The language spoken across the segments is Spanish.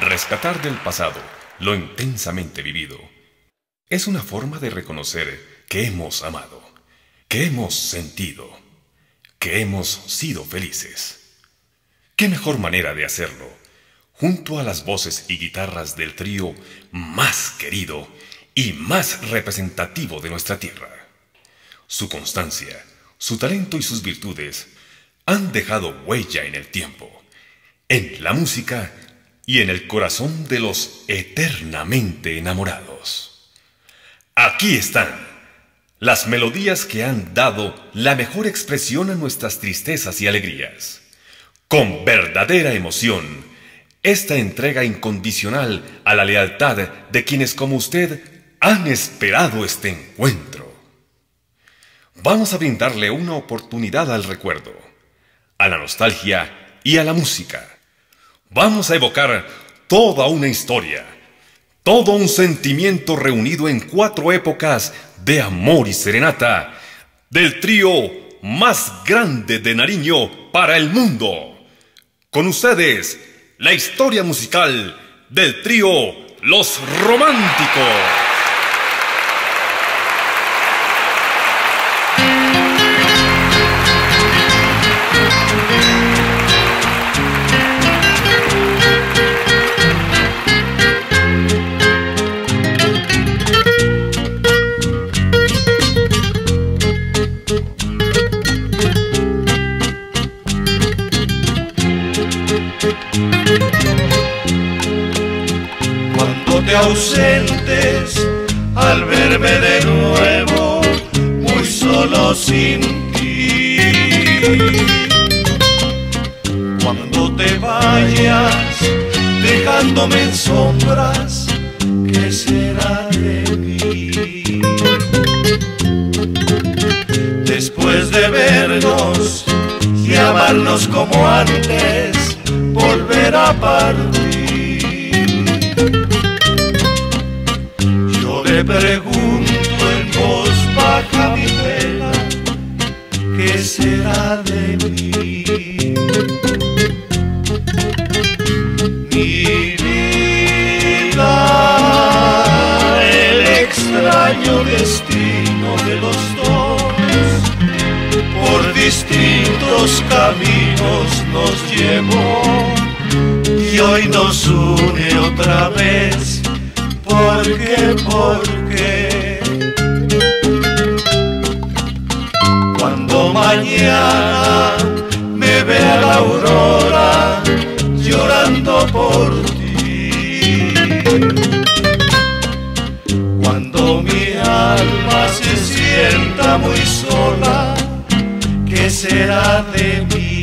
Rescatar del pasado lo intensamente vivido es una forma de reconocer que hemos amado, que hemos sentido, que hemos sido felices. ¿Qué mejor manera de hacerlo junto a las voces y guitarras del trío más querido y más representativo de nuestra tierra? Su constancia, su talento y sus virtudes han dejado huella en el tiempo, en la música y en el corazón de los eternamente enamorados. Aquí están las melodías que han dado la mejor expresión a nuestras tristezas y alegrías. Con verdadera emoción, esta entrega incondicional a la lealtad de quienes como usted han esperado este encuentro. Vamos a brindarle una oportunidad al recuerdo, a la nostalgia y a la música. Vamos a evocar toda una historia, todo un sentimiento reunido en 4 épocas de amor y serenata del trío más grande de Nariño para el mundo. Con ustedes, la historia musical del trío Los Románticos. Cuando te ausentes al verme de nuevo, muy solo sin ti. Cuando te vayas dejándome en sombras, ¿qué será de mí? Después de vernos y amarnos como antes, volver a partir. Yo le pregunto en voz baja mi pena, ¿qué será de mí? Mi vida, el extraño destino de los dos, por distintos caminos nos llevó y hoy nos une otra vez. ¿Por qué? Porque cuando mañana me vea la aurora llorando por ti, cuando mi alma se sienta muy sola, ¿qué será de mí?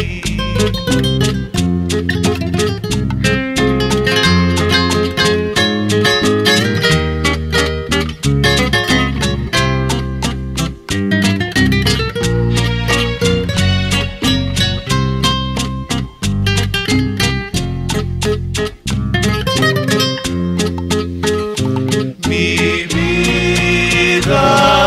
Mi vida,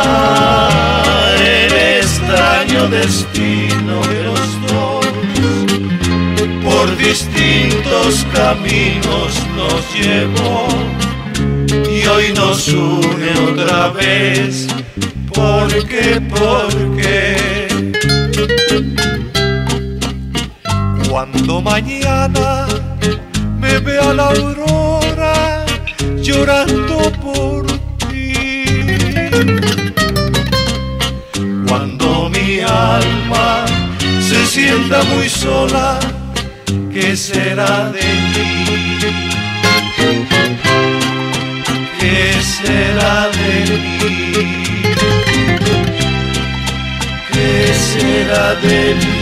el extraño destino de los dos, por distintos caminos nos llevó y hoy nos une otra vez. ¿Por qué? Porque cuando mañana me vea la aurora llorando por ti, cuando mi alma se sienta muy sola, ¿qué será de mí? ¿Qué será de mí? ¿Qué será de mí?